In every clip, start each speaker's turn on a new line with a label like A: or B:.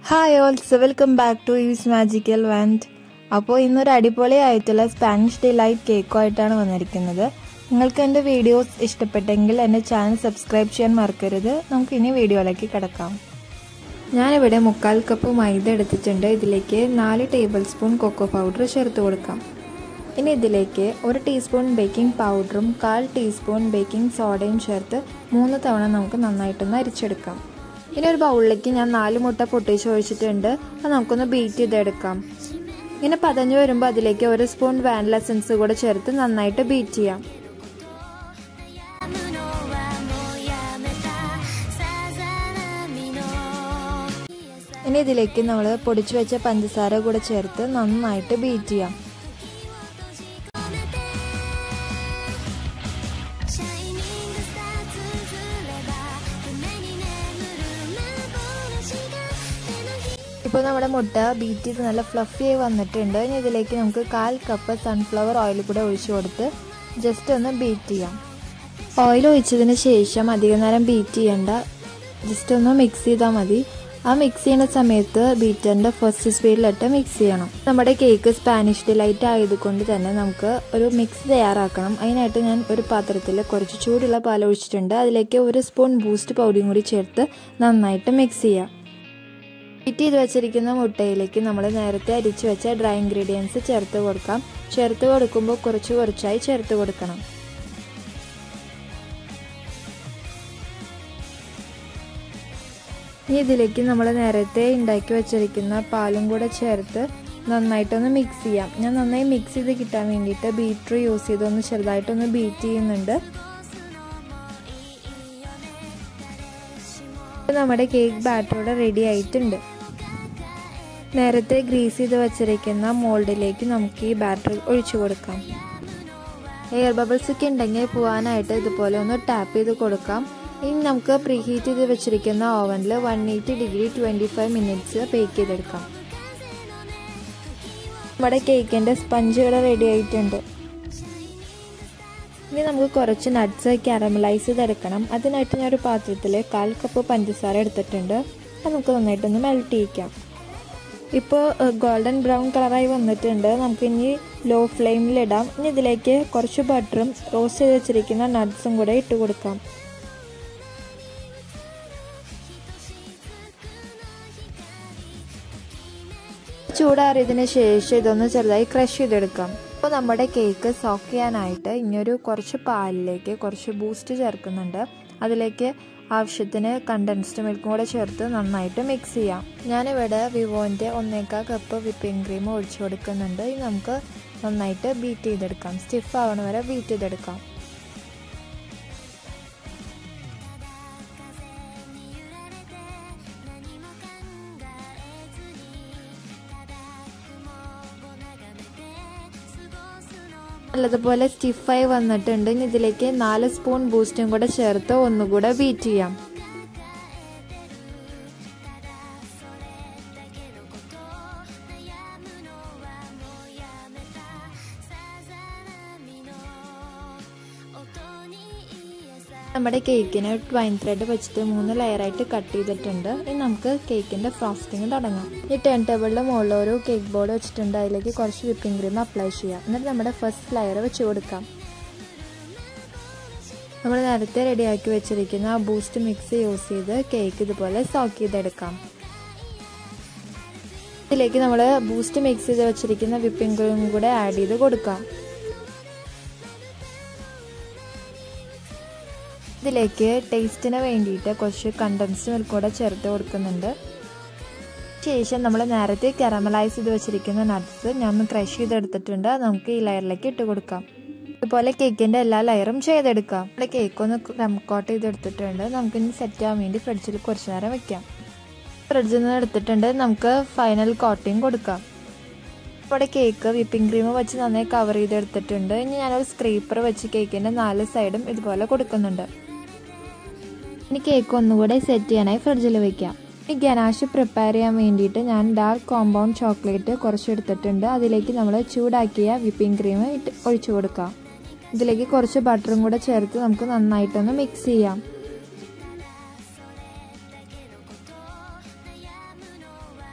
A: Hi also welcome back to use magical wand. അപ്പോൾ ഇന്നൊരു അടിപൊളിയായിട്ടുള്ള സ്പാനിഷ് ഡിലൈറ്റ് കേക്കുമായിട്ടാണ് വന്നിരിക്കുന്നത്. നിങ്ങൾക്ക് എൻ്റെ വീഡിയോസ് ഇഷ്ടപ്പെട്ടെങ്കിൽ എൻ്റെ ചാനൽ സബ്സ്ക്രൈബ് ചെയ്യാൻ മറക്കരുത്. നമുക്ക് ഇനി വീഡിയോയിലേക്ക് കിടക്കാം. ഞാനിവിടെ 3/4 കപ്പ് മൈദ എടുത്തിട്ടുണ്ട്. ഇതിലേക്ക് 4 ടേബിൾ സ്പൂൺ കൊക്കോ പൗഡർ ചേർത്ത് കൊടുക്കാം. ഇനി ഇതിലേക്ക് 1 ടീസ്പൂൺ ബേക്കിംഗ് പൗഡറും 1/4 ടീസ്പൂൺ ബേക്കിംഗ് സോഡയും ചേർത്ത് 3 തവണ നമുക്ക് നന്നായിട്ടൊന്ന് അരിച്ചെടുക്കാം. ഇനി ഒരു ബൗളിലേക്ക് ഞാൻ 4 മുട്ട പൊട്ടിച്ച് ഒഴിച്ചിട്ടുണ്ട്. അത് നമുക്കൊന്ന് ബീറ്റ് ചെയ്തെടുക്കാം. ഇങ്ങനെ പതഞ്ഞു വരുമ്പോൾ അതിലേക്ക് 1 സ്പൂൺ വാനില എസൻസ് കൂടെ ചേർത്ത് നന്നായിട്ട് ബീറ്റ് ചെയ്യാം. ഇനി ഇതിലേക്ക് നമ്മൾ പൊടിച്ചു വെച്ച പഞ്ചസാര കൂടെ ചേർത്ത് നന്നായിട്ട് ബീറ്റ് ചെയ്യാം. ഇപ്പോൾ നമ്മുടെ മുട്ട ബീറ്റ് ചെയ്ത് നല്ല ഫ്ലഫി ആയി വന്നിട്ടുണ്ട്. ഇനി ഇതിലേക്ക് നമുക്ക് 1/4 കപ്പ് സൺഫ്ലവർ ഓയിൽ കൂടെ ഒഴിച്ചു കൊടുത്ത് ജസ്റ്റ് ഒന്ന് ബീറ്റ് ചെയ്യാം. ഓയിൽ ഒഴിച്ചതിന് ശേഷം അധികം നേരം ബീറ്റ് ചെയ്യണ്ട, ജസ്റ്റ് ഒന്ന് മിക്സ് ചെയ്താൽ മതി. ആ മിക്സ് ചെയ്യുന്ന സമയത്ത് ബീറ്ററിൻ്റെ ഫസ്റ്റ് സ്പീഡിലിട്ട് മിക്സ് ചെയ്യണം. നമ്മുടെ കേക്ക് സ്പാനിഷ് ഡിലൈറ്റ് ആയതുകൊണ്ട് തന്നെ നമുക്ക് ഒരു മിക്സ് തയ്യാറാക്കണം. അതിനായിട്ട് ഞാൻ ഒരു പാത്രത്തിൽ കുറച്ച് ചൂടുള്ള പാൽ ഒഴിച്ചിട്ടുണ്ട്. അതിലേക്ക് 1 സ്പൂൺ ബൂസ്റ്റ് പൗഡറും കൂടി ചേർത്ത് നന്നായിട്ട് മിക്സ് ചെയ്യാം. ബീറ്റ് ചെയ്ത് വെച്ചിരിക്കുന്ന മുട്ടയിലേക്ക് നമ്മൾ നേരത്തെ അരിച്ചു വെച്ച ഡ്രൈ ഇൻഗ്രീഡിയൻസ് ചേർത്ത് കൊടുക്കാം. ചേർത്ത് കൊടുക്കുമ്പോൾ കുറച്ചായി ചേർത്ത് കൊടുക്കണം. ഇനി ഇതിലേക്ക് നമ്മൾ നേരത്തെ ഉണ്ടാക്കി വെച്ചിരിക്കുന്ന പാലും കൂടെ ചേർത്ത് നന്നായിട്ടൊന്ന് മിക്സ് ചെയ്യാം. ഞാൻ നന്നായി മിക്സ് ചെയ്ത് കിട്ടാൻ വേണ്ടിയിട്ട് ബീറ്റർ യൂസ് ചെയ്തൊന്ന് ചെറുതായിട്ടൊന്ന് ബീറ്റ് ചെയ്യുന്നുണ്ട്. നമ്മുടെ കേക്ക് ബാറ്റർ റെഡി ആയിട്ടുണ്ട്. നേരത്തെ ഗ്രീസ് ചെയ്ത് വെച്ചിരിക്കുന്ന മോൾഡിലേക്ക് നമുക്ക് ഈ ബാറ്റർ ഒഴിച്ചു കൊടുക്കാം. എയർ ബബിൾസ് ഒക്കെ ഉണ്ടെങ്കിൽ പോകാനായിട്ട് ഇതുപോലെ ഒന്ന് ടാപ്പ് ചെയ്ത് കൊടുക്കാം. ഇനി നമുക്ക് പ്രീഹീറ്റ് ചെയ്ത് വെച്ചിരിക്കുന്ന ഓവനിൽ 180 ഡിഗ്രി 25 മിനിറ്റ്സ് ബേക്ക് ചെയ്തെടുക്കാം. നമ്മുടെ കേക്കിൻ്റെ സ്പഞ്ച് ഇവിടെ റെഡി ആയിട്ടുണ്ട്. ഇനി നമുക്ക് കുറച്ച് നട്ട്സ് കാരമലൈസ് ചെയ്തെടുക്കണം. അതിനായിട്ട് ഞാൻ ഒരു പാത്രത്തിൽ 1/4 കപ്പ് പഞ്ചസാര എടുത്തിട്ടുണ്ട്. അത് നമുക്ക് നന്നായിട്ടൊന്ന് മെൽറ്റ് ചെയ്യിക്കാം. ഇപ്പോൾ ഗോൾഡൻ ബ്രൗൺ കളറായി വന്നിട്ടുണ്ട്. നമുക്കിനി ലോ ഫ്ലെയിമിലിടാം. ഇനി ഇതിലേക്ക് കുറച്ച് ബട്ടറും റോസ്റ്റ് ചെയ്ത് വെച്ചിരിക്കുന്ന നട്ട്സും കൂടെ ഇട്ട് കൊടുക്കാം. ചൂടാറിയതിന് ശേഷം ഇതൊന്ന് ചെറുതായി ക്രഷ് ചെയ്തെടുക്കാം. അപ്പോൾ നമ്മുടെ കേക്ക് സോക്ക് ചെയ്യാനായിട്ട് ഇനിയൊരു കുറച്ച് പാലിലേക്ക് കുറച്ച് ബൂസ്റ്റ് ചേർക്കുന്നുണ്ട്. അതിലേക്ക് ആവശ്യത്തിന് കണ്ടൻസ്ഡ് മിൽക്കും കൂടെ ചേർത്ത് നന്നായിട്ട് മിക്സ് ചെയ്യാം. ഞാനിവിടെ വിവോൻ്റെ 1/4 കപ്പ് വിപ്പിംഗ് ക്രീം ഒഴിച്ചു കൊടുക്കുന്നുണ്ട്. ഇനി നമുക്ക് നന്നായിട്ട് ബീറ്റ് ചെയ്തെടുക്കാം. സ്റ്റിഫ് ആവണ വരെ ബീറ്റ് ചെയ്തെടുക്കാം. നല്ലതുപോലെ സ്റ്റിഫായി വന്നിട്ടുണ്ട്. ഇനി ഇതിലേക്ക് 4 സ്പൂൺ ബൂസ്റ്റും കൂടെ ചേർത്ത് ഒന്നുകൂടെ ബീറ്റ് ചെയ്യാം. നമ്മുടെ കേക്കിന് ട്വൈൻ ത്രെഡ് വെച്ചിട്ട് 3 ലെയറായിട്ട് കട്ട് ചെയ്തിട്ടുണ്ട്. ഇനി നമുക്ക് കേക്കിൻ്റെ ഫ്രോസ്റ്റിംഗ് തുടങ്ങാം. ഈ ടേൺ ടേബിളിൻ്റെ മുകളിൽ ഒരു കേക്ക് ബോർഡ് വെച്ചിട്ടുണ്ട്. അതിലേക്ക് കുറച്ച് വിപ്പിംഗ് ക്രീം അപ്ലൈ ചെയ്യാം. എന്നിട്ട് നമ്മുടെ ഫസ്റ്റ് ലെയർ വെച്ച് കൊടുക്കാം. നമ്മൾ നേരത്തെ റെഡിയാക്കി വെച്ചിരിക്കുന്ന ആ ബൂസ്റ്റ് മിക്സ് യൂസ് ചെയ്ത് കേക്ക് ഇതുപോലെ സോക്ക് ചെയ്തെടുക്കാം. ഇതിലേക്ക് നമ്മൾ ബൂസ്റ്റ് മിക്സ് ചെയ്ത് വെച്ചിരിക്കുന്ന വിപ്പിംഗ് ക്രീം കൂടെ ആഡ് ചെയ്ത് കൊടുക്കാം. ഇതിലേക്ക് ടേസ്റ്റിന് വേണ്ടിയിട്ട് കുറച്ച് കണ്ടൻസ്ഡ് മിൽക്ക് കൂടെ ചേർത്ത് കൊടുക്കുന്നുണ്ട്. ശേഷം നമ്മൾ നേരത്തെ കാരമലൈസ് ചെയ്ത് വെച്ചിരിക്കുന്ന നട്ട്സ് ഞാൻ ക്രഷ് ചെയ്തെടുത്തിട്ടുണ്ട്. നമുക്ക് ഈ ലെയറിലേക്ക് ഇട്ട് കൊടുക്കാം. ഇതുപോലെ കേക്കിൻ്റെ എല്ലാ ലെയറും ചെയ്തെടുക്കാം. നമ്മുടെ കേക്ക് ഒന്ന് ക്രം കോട്ട് ചെയ്തെടുത്തിട്ടുണ്ട്. നമുക്കിനി സെറ്റ് ആവാൻ വേണ്ടി ഫ്രിഡ്ജിൽ കുറച്ച് നേരം വെക്കാം. ഫ്രിഡ്ജിൽ നിന്ന് എടുത്തിട്ടുണ്ട്. നമുക്ക് ഫൈനൽ കോട്ടിങ് കൊടുക്കാം. നമ്മുടെ കേക്ക് വിപ്പിംഗ് ക്രീം വെച്ച് നന്നായി കവർ ചെയ്തെടുത്തിട്ടുണ്ട്. ഇനി ഞാനൊരു സ്ക്രീപ്പർ വെച്ച് കേക്കിൻ്റെ 4 സൈഡും ഇതുപോലെ കൊടുക്കുന്നുണ്ട്. ഇനി കേക്ക് ഒന്നുകൂടെ സെറ്റ് ചെയ്യാനായി ഫ്രിഡ്ജിൽ വെക്കാം. ഈ ഗനാഷ് പ്രിപ്പയർ ചെയ്യാൻ വേണ്ടിയിട്ട് ഞാൻ ഡാർക്ക് കോമ്പൗണ്ട് ചോക്ലേറ്റ് കുറച്ച് എടുത്തിട്ടുണ്ട്. അതിലേക്ക് നമ്മൾ ചൂടാക്കിയ വിപ്പിംഗ് ക്രീം ഒഴിച്ചു കൊടുക്കാം. ഇതിലേക്ക് കുറച്ച് ബട്ടറും കൂടെ ചേർത്ത് നമുക്ക് നന്നായിട്ടൊന്ന് മിക്സ് ചെയ്യാം.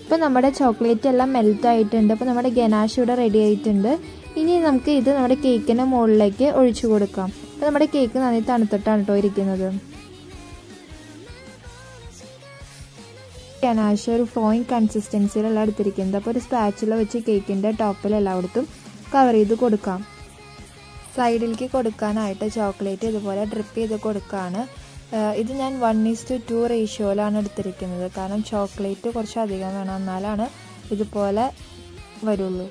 A: ഇപ്പോൾ നമ്മുടെ ചോക്ലേറ്റ് എല്ലാം മെൽറ്റ് ആയിട്ടുണ്ട്. അപ്പോൾ നമ്മുടെ ഗനാഷ് ഇവിടെ റെഡി ആയിട്ടുണ്ട്. ഇനി നമുക്ക് ഇത് നമ്മുടെ കേക്കിൻ്റെ മുകളിലേക്ക് ഒഴിച്ചു കൊടുക്കാം. അപ്പോൾ നമ്മുടെ കേക്ക് നന്നായി തണുത്തിട്ടാണ് കേട്ടോ ഇരിക്കുന്നത്. ഗനാഷ് ഒരു ഫ്ലോയിങ് കൺസിസ്റ്റൻസിയിലുള്ള എടുത്തിരിക്കുന്നത്. അപ്പോൾ ഒരു സ്പാച്ചുല വെച്ച് കേക്കിൻ്റെ ടോപ്പിൽ എല്ലായിടത്തും കവർ ചെയ്ത് കൊടുക്കാം. സൈഡിലേക്ക് കൊടുക്കാനായിട്ട് ചോക്ലേറ്റ് ഇതുപോലെ ഡ്രിപ്പ് ചെയ്ത് കൊടുക്കുകയാണ്. ഇത് ഞാൻ 1:2 റേഷ്യോയിലാണ് എടുത്തിരിക്കുന്നത്. കാരണം ചോക്ലേറ്റ് കുറച്ച് അധികം വേണം, എന്നാലാണ് ഇതുപോലെ വരുള്ളൂ.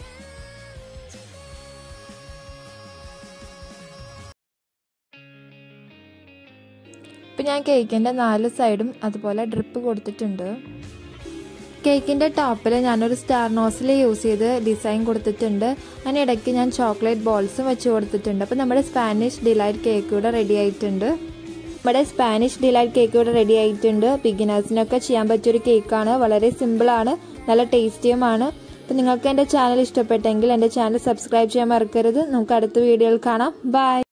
A: ഇപ്പം ഞാൻ കേക്കിൻ്റെ 4 സൈഡും അതുപോലെ ഡ്രിപ്പ് കൊടുത്തിട്ടുണ്ട്. കേക്കിൻ്റെ ടോപ്പിൽ ഞാനൊരു സ്റ്റാർ നോസിൽ യൂസ് ചെയ്ത് ഡിസൈൻ കൊടുത്തിട്ടുണ്ട്. അതിനിടയ്ക്ക് ഞാൻ ചോക്ലേറ്റ് ബോൾസും വെച്ച് കൊടുത്തിട്ടുണ്ട്. അപ്പോൾ നമ്മുടെ സ്പാനിഷ് ഡിലൈറ്റ് കേക്ക് ഇവിടെ റെഡി ആയിട്ടുണ്ട്. ബിഗിനേഴ്സിനൊക്കെ ചെയ്യാൻ പറ്റിയൊരു കേക്കാണ്. വളരെ സിമ്പിളാണ്, നല്ല ടേസ്റ്റിയുമാണ്. അപ്പോൾ നിങ്ങൾക്ക് എൻ്റെ ചാനൽ ഇഷ്ടപ്പെട്ടെങ്കിൽ എൻ്റെ ചാനൽ സബ്സ്ക്രൈബ് ചെയ്യാൻ മറക്കരുത്. നമുക്ക് അടുത്ത വീഡിയോയിൽ കാണാം. ബൈ.